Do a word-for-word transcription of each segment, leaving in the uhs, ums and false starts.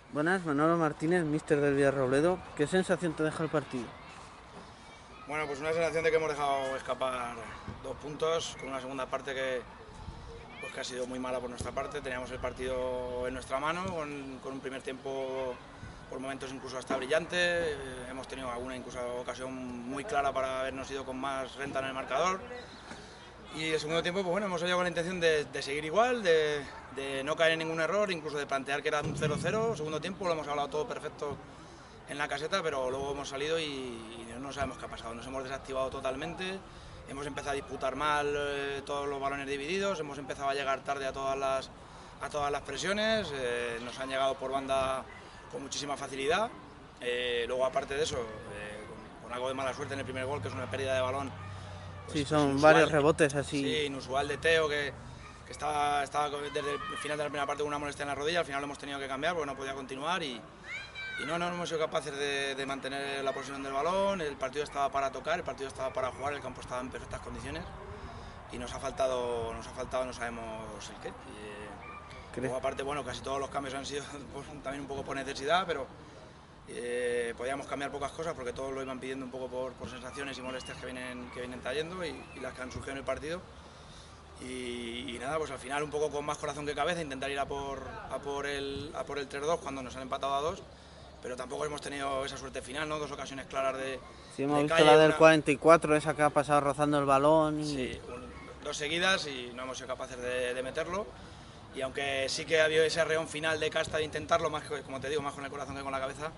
Buenas, Manolo Martínez, míster del Villarrobledo. ¿Qué sensación te deja el partido? Bueno, pues una sensación de que hemos dejado escapar dos puntos con una segunda parte que, pues que ha sido muy mala por nuestra parte. Teníamos el partido en nuestra mano, con, con un primer tiempo por momentos incluso hasta brillante. Eh, hemos tenido alguna incluso ocasión muy clara para habernos ido con más renta en el marcador. Y el segundo tiempo, pues bueno, hemos salido con la intención de, de seguir igual, de, de no caer en ningún error, incluso de plantear que era un cero cero. Segundo tiempo lo hemos hablado todo perfecto en la caseta, pero luego hemos salido y, y no sabemos qué ha pasado. Nos hemos desactivado totalmente, hemos empezado a disputar mal eh, todos los balones divididos, hemos empezado a llegar tarde a todas las, a todas las presiones, eh, nos han llegado por banda con muchísima facilidad. Eh, luego, aparte de eso, eh, con, con algo de mala suerte en el primer gol, que es una pérdida de balón Sí, pues, pues son varios inusual, rebotes así. sí, inusual de Teo, que, que estaba, estaba desde el final de la primera parte con una molestia en la rodilla. Al final lo hemos tenido que cambiar porque no podía continuar y, y no, no hemos sido capaces de, de mantener la posesión del balón. El partido estaba para tocar, el partido estaba para jugar, el campo estaba en perfectas condiciones y nos ha faltado, nos ha faltado, no sabemos el qué. Y, eh, luego, aparte, bueno, casi todos los cambios han sido pues, también un poco por necesidad, pero eh, podíamos cambiar pocas cosas porque todos lo iban pidiendo un poco por, por sensaciones y molestias que vienen, que vienen trayendo y, y las que han surgido en el partido. Y, y nada, pues al final un poco con más corazón que cabeza intentar ir a por, a por el, a por el tres dos cuando nos han empatado a dos, pero tampoco hemos tenido esa suerte final, ¿no? Dos ocasiones claras de, Sí, hemos de visto calle, la del una, cuarenta y cuatro, esa que ha pasado rozando el balón y... sí, un, dos seguidas y no hemos sido capaces de, de meterlo. Y aunque sí que había ese arreón final de casta de intentarlo, más que, como te digo, más con el corazón que con la cabeza,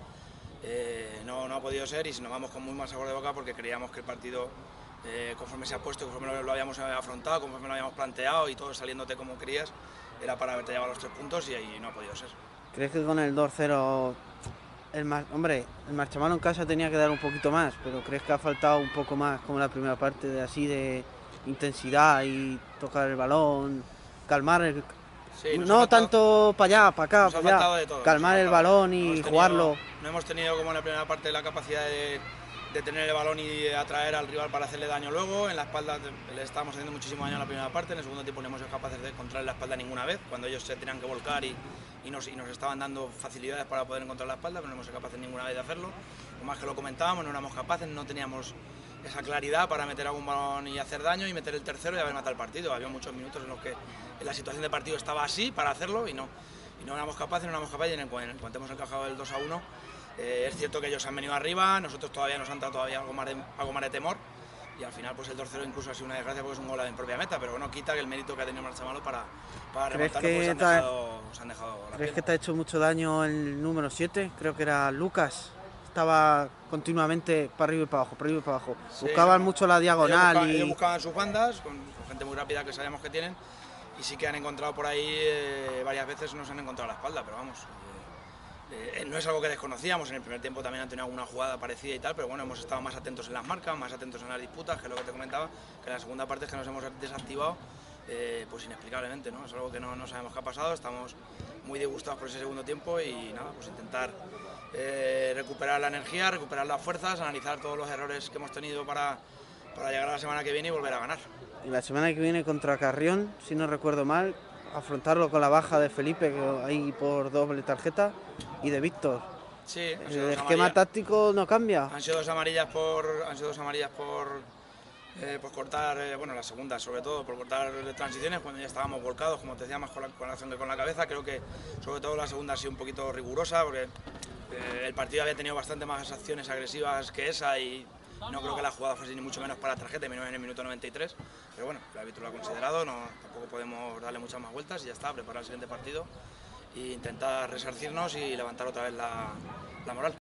eh, no, no ha podido ser y nos vamos con muy mal sabor de boca porque creíamos que el partido, eh, conforme se ha puesto, conforme lo, lo habíamos afrontado, conforme lo habíamos planteado y todo saliéndote como querías, era para haberte llevado los tres puntos y ahí no ha podido ser. ¿Crees que con el dos cero... El mar... Hombre, el Marchamano en casa tenía que dar un poquito más, pero ¿crees que ha faltado un poco más como la primera parte de así de intensidad y tocar el balón, calmar el... Sí, nos ha No faltado, tanto para allá, para acá, nos ha para allá, faltado de todo. calmar el Faltado. balón No y hemos tenido, jugarlo. no hemos tenido como en la primera parte la capacidad de, de tener el balón y atraer al rival para hacerle daño luego. En la espalda le estábamos haciendo muchísimo daño en la primera parte, en el segundo tiempo no hemos sido capaces de encontrar la espalda ninguna vez, cuando ellos se tenían que volcar y, y, nos, y nos estaban dando facilidades para poder encontrar la espalda, pero no hemos sido capaces ninguna vez de hacerlo. Por más que lo comentábamos, no éramos capaces, no teníamos esa claridad para meter algún balón y hacer daño y meter el tercero y haber matado el partido. Había muchos minutos en los que la situación de partido estaba así para hacerlo y no, y no éramos capaces, no éramos capaces y en el cuanto hemos encajado el dos a uno, eh, es cierto que ellos han venido arriba, nosotros todavía nos han dado todavía algo más de, algo más de temor y al final pues el dos cero incluso ha sido una desgracia porque es un gol en propia meta, pero bueno, quita que el mérito que ha tenido Marchamalo para, para remontarlo pues se han dejado, se han dejado la ¿Crees piel. que te ha hecho mucho daño el número siete? Creo que era Lucas. Estaba continuamente para arriba y para abajo, para arriba y para abajo. Sí, Buscaban no, mucho la diagonal ellos buscaban, y... ellos buscaban sus bandas con, con gente muy rápida que sabíamos que tienen y sí que han encontrado por ahí eh, varias veces nos han encontrado la espalda, pero vamos, eh, eh, no es algo que desconocíamos. En el primer tiempo también han tenido alguna jugada parecida y tal, pero bueno, hemos estado más atentos en las marcas, más atentos en las disputas, que es lo que te comentaba, que en la segunda parte es que nos hemos desactivado eh, pues inexplicablemente, ¿no? Es algo que no, no sabemos qué ha pasado, estamos muy disgustados por ese segundo tiempo y nada, pues intentar eh, recuperar la energía, recuperar las fuerzas, analizar todos los errores que hemos tenido para, para llegar a la semana que viene y volver a ganar. Y la semana que viene contra Carrión, si no recuerdo mal, afrontarlo con la baja de Felipe, que ahí por doble tarjeta, y de Víctor. Sí, El esquema táctico no cambia. Han sido dos amarillas por, han sido dos amarillas por, eh, por cortar, eh, bueno, la segunda sobre todo, por cortar transiciones cuando ya estábamos volcados, como te decía, más con la, con la acción que con la cabeza. Creo que sobre todo la segunda ha sido un poquito rigurosa porque eh, el partido había tenido bastante más acciones agresivas que esa y no creo que la jugada fuese ni mucho menos para la tarjeta, en el minuto noventa y tres, pero bueno, el árbitro lo ha considerado, no, tampoco podemos darle muchas más vueltas y ya está, preparar el siguiente partido e intentar resarcirnos y levantar otra vez la, la moral.